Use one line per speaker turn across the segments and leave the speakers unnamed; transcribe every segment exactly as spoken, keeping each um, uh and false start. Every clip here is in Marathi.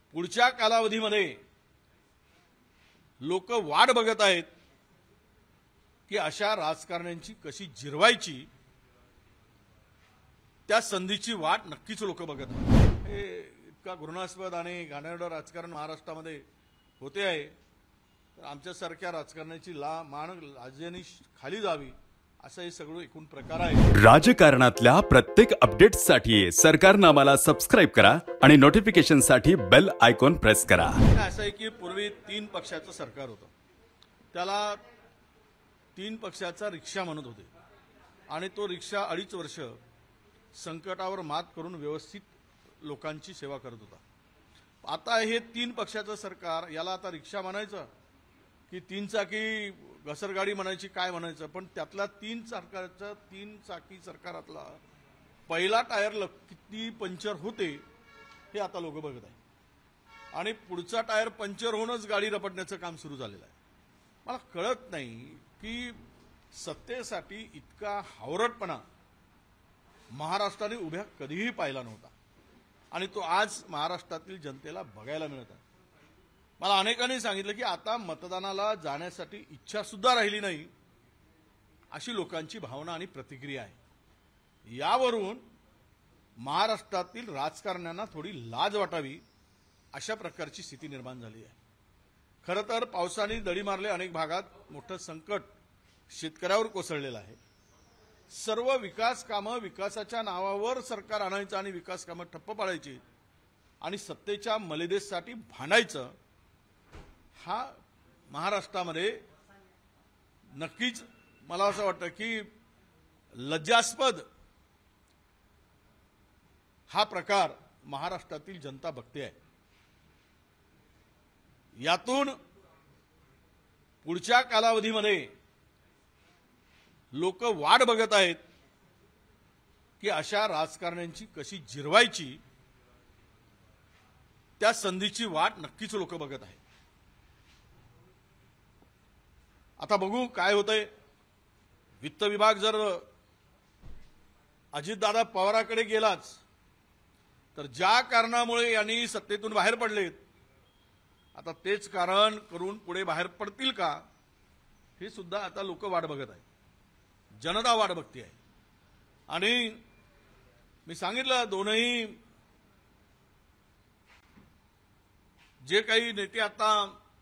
पुढच्या कालावधीमध्ये लोक वाट बघत आहेत की अशा राजकारण्यांची कशी जिरवायची, त्या संधीची वाट नक्कीच लोक बघत आहेत। हे इतका घृणास्पद आणि घाणेरडं राजकारण महाराष्ट्रामध्ये होते आहे, तर आमच्यासारख्या राजकारण्याची ला मान लाजेने खाली जावी असं हे सगळं एकूण प्रकार आहे।
राजकारणातल्या प्रत्येक अपडेट्ससाठी सरकारनामाला सबस्क्राइब करा आणि नोटिफिकेशनसाठी बेल आयकॉन प्रेस करा।
असं आहे की पूर्वी तीन पक्षाचं सरकार होतं, त्याला तीन पक्षाचा रिक्षा म्हणत होते आणि तो रिक्षा अडीच वर्ष संकटावर मात करून व्यवस्थित लोकांची सेवा करत होता। आता हे तीन पक्षाचं सरकार, याला आता रिक्षा म्हणायचं की तीन चाकी घसरगाडी म्हणायची, काय म्हणायचं, पण त्यातला तीन सरकारचा तीन चाकी सरकारातला पहिला टायर किती पंक्चर होते हे आता लोक बघत आहे आणि पुढचा टायर पंक्चर होऊनच गाडी रपटण्याचं काम सुरू झालेलं आहे। मला कळत नाही की सत्तेसाठी इतका हावरटपणा महाराष्ट्राने उभ्या कधीही पाहिला नव्हता आणि तो आज महाराष्ट्रातील जनतेला बघायला मिळत आहे। मला अनेकांनी सांगितलं की आता मतदानाला जाण्यासाठी इच्छा सुद्धा राहिली नाही, अशी लोकांची भावना आणि प्रतिक्रिया आहे। यावरून महाराष्ट्रातील राजकारण्यांना थोडी लाज वाटावी अशा प्रकारची स्थिती निर्माण झाली आहे। खरं तर पावसाने दडी मारले, अनेक भागात मोठं संकट शेतकऱ्यावर कोसळलेलं आहे। सर्व विकास कामं विकासाच्या नावावर सरकार आणायचं आणि विकास कामं ठप्प पाडायची आणि सत्तेच्या मलिदेसाठी भांडायचं, हा महाराष्ट्रामध्ये नक्कीच मला असं वाटतं की लज्जास्पद हा प्रकार महाराष्ट्रातील जनता बघते आहे। यातून पुढच्या कालावधीमध्ये लोक वाट बघत आहेत की अशा राजकारण्यांची कशी जिरवायची, त्या संधीची वाट नक्कीच लोक बघत आहेत। आता बघू काय होतंय। वित्त विभाग जर अजितदादा पवाराकडे गेलाच तर ज्या कारणामुळे यांनी सत्तेतून बाहेर पडलेत, आता तेच कारण करून पुढे बाहेर पडतील का हे सुद्धा आता लोक वाट बघत आहेत, जनता वाट बघते आहे। आणि मी सांगितलं, दोनही जे काही नेते आता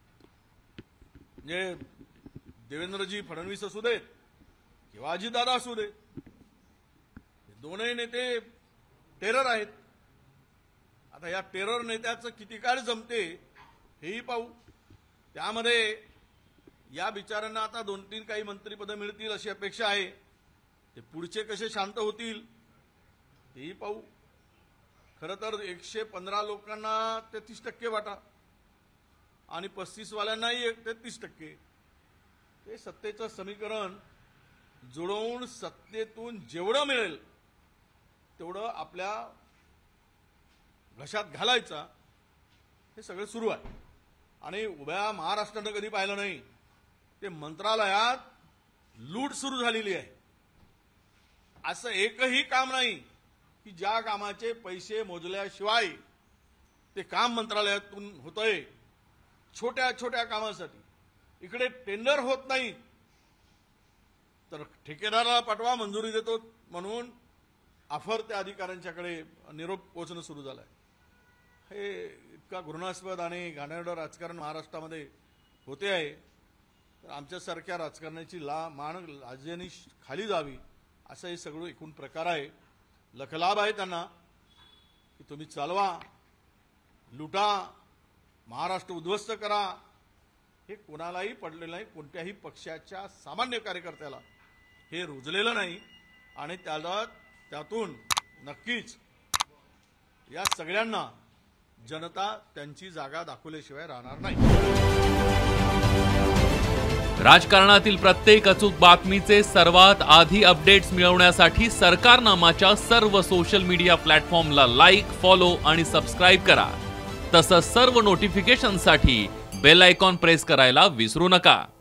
जे देवेंद्रजी फडणवीस असू देत किंवा अजितदादा असू दे, दोनही नेते टेरर आहेत। आता या टेरर नेत्याचं किती काळ जमते हेही पाहू। त्यामध्ये या बिचाऱ्यांना आता दोन तीन काही मंत्रिपद मिळतील अशी अपेक्षा आहे, ते पुढचे कसे शांत होतील तेही पाहू। खरं तर एकशे पंधरा लोकांना तेहतीस टक्के वाटा आणि पस्तीस वाल्यांनाही तेहतीस टक्के, ते सत्तेचं समीकरण जुळवून सत्तेतून जेवढं मिळेल तेवढं आपल्या घशात घालायचा, हे सगळं सुरू आहे। आणि उभ्या महाराष्ट्रानं कधी पाहिलं नाही ते मंत्रालयात लूट सुरू झालेली आहे। असं एकही काम नाही की ज्या कामाचे पैसे मोजल्याशिवाय ते काम मंत्रालयातून होतंय। छोट्या छोट्या कामासाठी इकडे टेंडर होत नाही तर ठेकेदाराला पाठवा, मंजुरी देतो म्हणून ऑफर त्या अधिकाऱ्यांच्याकडे निरोप पोहोचणं सुरू झालंय। हे इतका घृणास्पद आणि घाणेरडं राजकारण महाराष्ट्रामध्ये होते आहे, तर आमच्यासारख्या राजकारण्याची ला मान लाजेने खाली जावी असं हे सगळं एकूण प्रकार आहे। लखलाभ आहे त्यांना की तुम्ही चालवा, लुटा, महाराष्ट्र उद्ध्वस्त करा, हे कोणालाही पडलेलं नाही, कोणत्याही पक्षाच्या सामान्य कार्यकर्त्याला हे रुजलेलं नाही आणि त्याला त्यातून नक्कीच या सगळ्यांना जनता त्यांची जागा दाखवल्याशिवाय राहणार नाही।
राजकारणातील प्रत्येक अचूक बातमीचे सर्वात आधी अपडेट्स मिळवण्यासाठी सरकारनामाच्या सर्व सोशल मीडिया प्लॅटफॉर्मला लाईक, फॉलो आणि सबस्क्राइब करा। तसंच सर्व नोटिफिकेशनसाठी बेल आयकॉन प्रेस करायला विसरू नका।